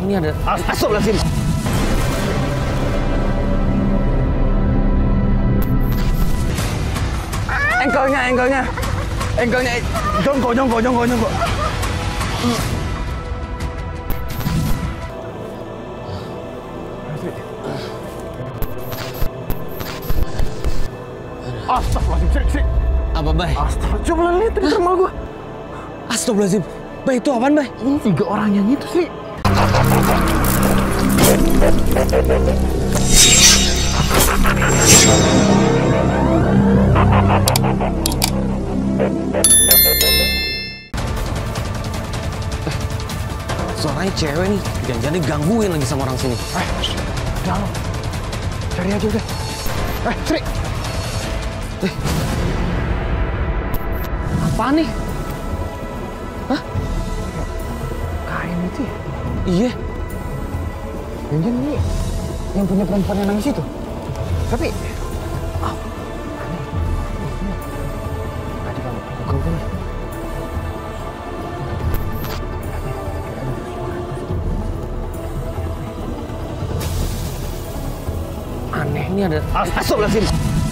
ini ada. Astagfirullahaladzim. Engkelnya. Jongkok. Astagfirullahaladzim, Sri. Apa, Bay? Astagfirullahaladzim, coba lihat di thermal gua. Astagfirullahaladzim. Bay, itu apaan, Bay? Ini 3 orang yang itu, Sri. Suaranya cewek nih. Jangan-jangan digangguin lagi sama orang sini. Jangan lo. Cari aja udah. Sri. Apaan nih? Hah? Kain itu ya? Iya. Jangan ini yang punya perempuan yang nangis itu. Tapi... Tadi bang, buka. Aneh, ini ada. Astagfirullahaladzim.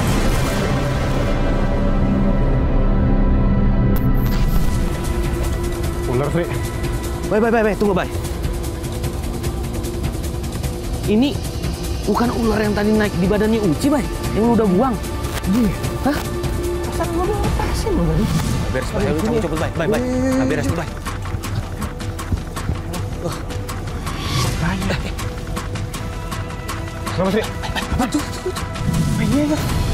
Ular, Sri. Bay, tunggu, Bay. Ini bukan ular yang tadi naik di badannya Uci, Bay. Yang lu udah buang. Iya. Hah? Pasal gua udah lepasin lo tadi. Beres, Bay. Ayo, kamu cepet, Bay. Bay. Beres tuh, Bay. Banyak. Selamat, Sri. Apa tuh? Iya.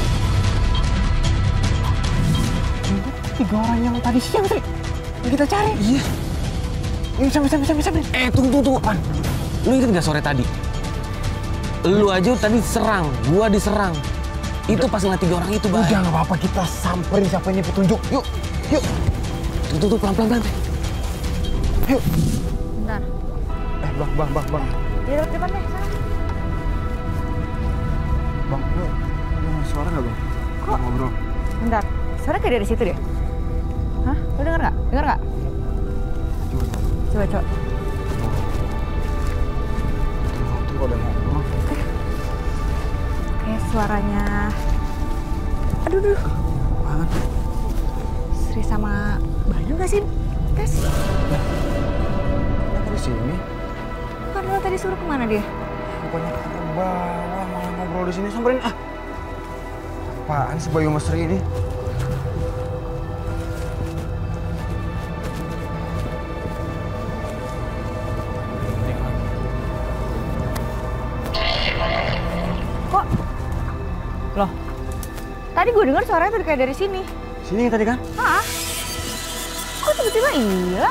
Itu 3 orang yang tadi siang, Sri. Yang kita cari. Iya. Ini sampai. Tunggu. Apaan? Lu inget gak sore tadi? Lu aja tadi serang, gua diserang. Itu pas ngeliat 3 orang itu, Bay. Udah, nggak apa-apa. Kita samperin siapa ini petunjuk. Yuk. Tuh, pelan-pelan. Yuk. Bentar. Bang. Di depan deh, sana. Bang, lu dengar suara nggak, Bang? Kok? Ngobrol. Bentar. Suara kayak dari situ deh. Hah? Lu denger nggak? Coba. Tuh, ada ngobrol. Kayak suaranya... Aduh. Apaan? Sri sama Bayu nggak sih? Tes. Kenapa di sini? Kan lo tadi suruh kemana dia? Bukannya ke bawah, malah ngobrol di sini. Samperin, Apaan sih Bayu Mas Sri ini? Kok? Loh? Tadi gue dengar suaranya tuh kayak dari sini. Sini tadi kan? Hah? Kok tiba-tiba hilang?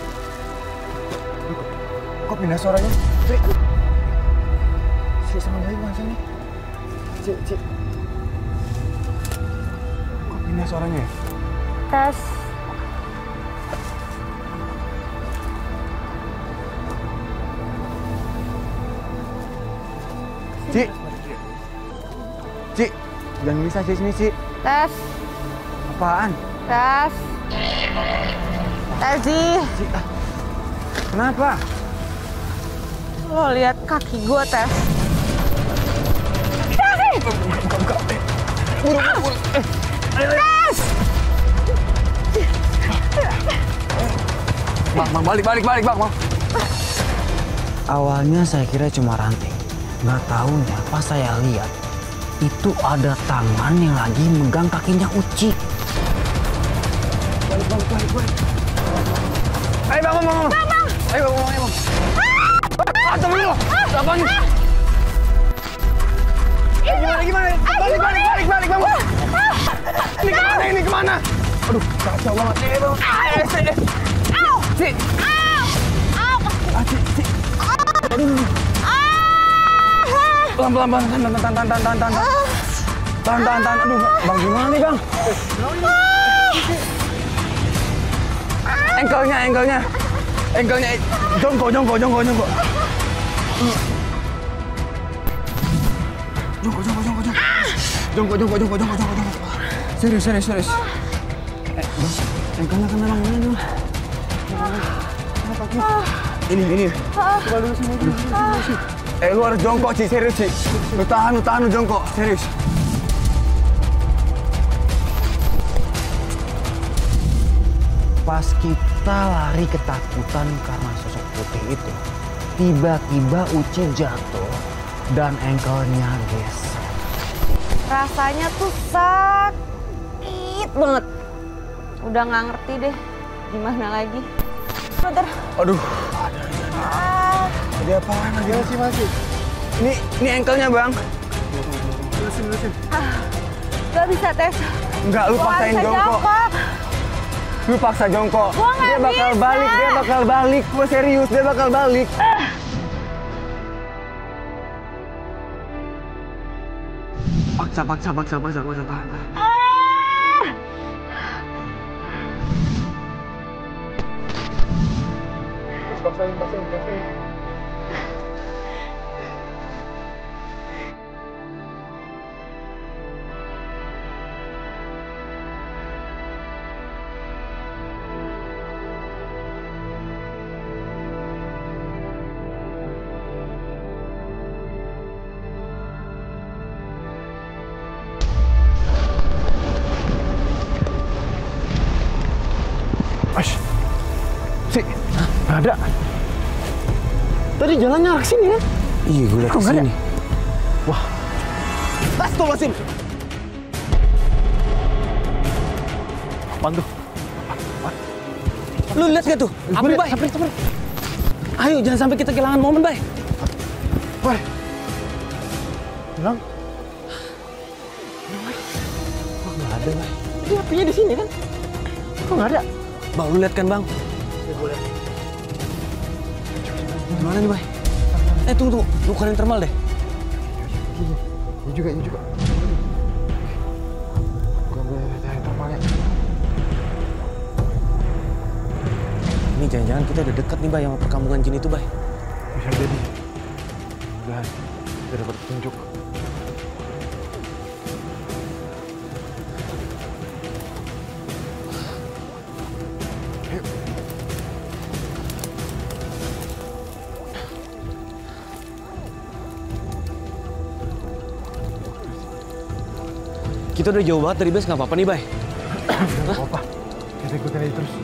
Kok pindah suaranya? Sri sama Bayu mana sini? Cik. Kok pindah suaranya ya? Tes. Cik, jangan bisa sini, Cik. Tes. Apaan? Tes. Cik. Kenapa? Lo lihat kaki gue, Tes. Buka. Buru. Tes! Bang, balik, Bang. Awalnya saya kira cuma ranting. Nggak taunya pas saya lihat, itu ada tangan yang lagi megang kakinya Uci. Balik. Ayo, Bang. Ayo, Bang. Astagfirullah. Apaan? Gimana? Balik, Bang. Ini kemana? Aduh, kacau banget. Bang. Cik. Cik. Aduh. Pelan. Tahan. Aduh, Bang, gimana nih, Bang? Engkelnya. Jongkok. Jongkok. Serius. Bang, engkelnya kena Bang. Kenapa? Ini. Coba dulu sini. Lu harus jongkok, Ci. Serius, Ci. Lu tahan, lu jongkok. Serius. Pas kita lari ketakutan karena sosok putih itu, tiba-tiba Uci jatuh dan engkelnya geser. Rasanya tuh sakit banget. Udah nggak ngerti deh gimana lagi. Brother. Aduh. Ada apaan lagi? Masih. Ini engkelnya, Bang. Lurusin. Gak bisa, Tes. Enggak, lu paksain jongkok. Lu paksa jongkok. Dia bakal balik. Gua serius, dia bakal balik. Paksa. Tahan. Paksain. Si, nggak ada. Tadi jalannya arah sini kan? Iya, gue lihat ke sini. Wah. Astagfirullahaladzim. Apaan tuh? Lu lihat gak tuh? Api, Bay. Sampai. Ayo, jangan sampai kita kehilangan momen, Bay. Bay. Hilang. Kok nggak ada, Bay? Ini apinya di sini kan? Kok nggak ada? Bang, lu lihat kan, Bang? Ya, boleh. Gimana nih, Bay? Tunggu. Lu keluarin thermal deh. Ini juga. Gua boleh cari thermalnya. Ini jangan-jangan kita udah dekat nih, Bay, sama perkampungan jin itu, Bay. Bisa jadi. Mudah-mudahan kita dapat petunjuk. Kita udah jauh banget dari base, nggak apa-apa nih, Bay. Nggak apa-apa. Kita ikutin aja terus.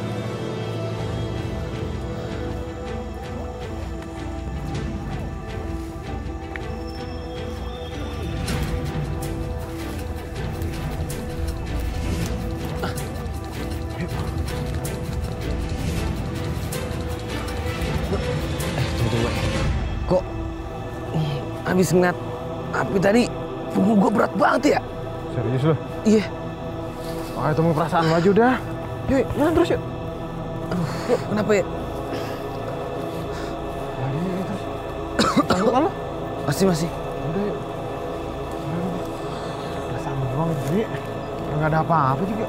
Tunggu, Bay. Kok habis ngeliat api tadi, punggung gue berat banget ya? Serius lo? Iya. Ayo temu perasaan lo aja udah. Yuk, jalan terus yuk. Aduh, yuk, kenapa ya? Lagi terus. Tangguh kan lo? Masih. Udah yuk. Perasaan doang sih. Nggak ada apa-apa juga.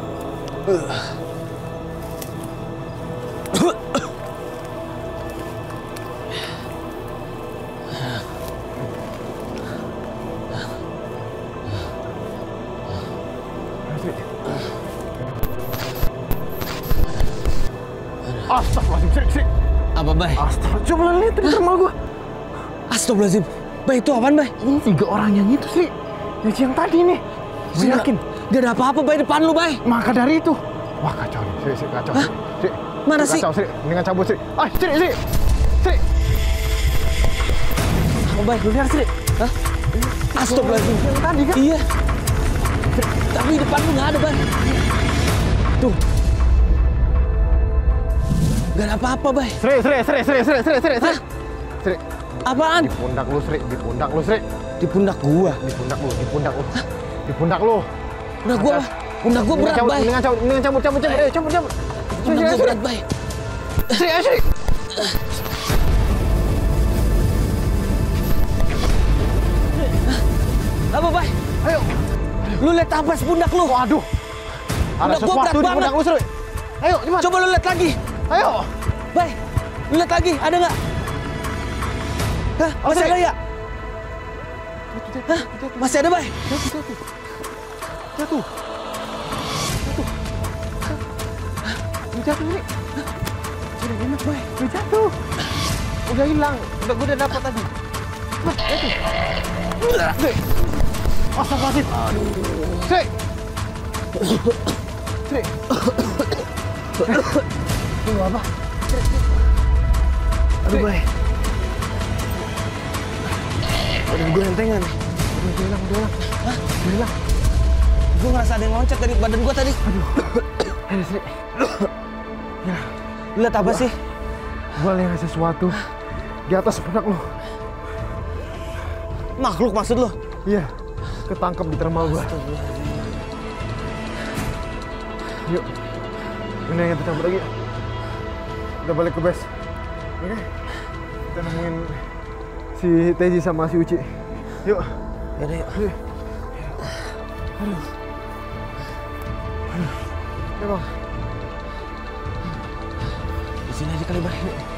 Astagfirullahaladzim, Sri. Apa, Bay? Astagfirullah, coba lihat di thermal gua. Astagfirullahaladzim. Bay, itu apaan, Bay? Ini 3 orang yang itu, Sri. Yang tadi nih. Gue yakin. Gak ada apa-apa, Bay, depan lu, Bay. Maka dari itu. Wah, kacau nih, Sri, kacau. Hah? Sri. Mana sih? Kacau, Sri. Mendingan cabut, Sri. Sri. Apa, Bay? Lu lihat, Sri. Hah? Astagfirullahaladzim. Yang tadi kan? Iya. Tapi depan lu nggak ada, Bay. Tuh. Gak ada apa-apa, Bay. Sri. Hah? Sri. Apaan? Di pundak lu, Sri. Di pundak gua. Di pundak lu. Di pundak lu. Pundak gua apa? Pundak gua berat, Bay. Mendingan cabut. Ayo, cabut. Pundak gua berat, Bay. Sri. Apa, Bay? Ayo. Lu lihat apa pundak lu? Waduh. Ada Pundak gua berat sesuatu di pundak banget. lu, Sri. Ayo, cepat. Coba lu lihat lagi. Ayo. Bay, lu lihat lagi, ada nggak? Hah, masih ada ya? Hah, masih ada, Bay? Jatuh. Jatuh, Sri. enak, Boy. Udah jatuh. Udah hilang. Gue udah dapat tadi. Itu. Astagfirullahaladzim. Sik. Sik. Tunggu apa? Aduh, Boy. Badan gue entengan. Udah hilang. Hah? Udah hilang. Gue ngerasa ada yang loncat dari badan gue tadi. Aduh. Sri. Ya. Lu liat apa sih? Gue lihat sesuatu di atas pundak lo. Makhluk maksud lo? Iya. Ketangkep di termal gue. Yuk. Ini yang kita cabut lagi. Kita balik ke base. Oke? Kita nemuin si Teji sama si Uci. Yuk. Yaudah yuk. Aduh. Ya bang. Di sini aja kali, Bang.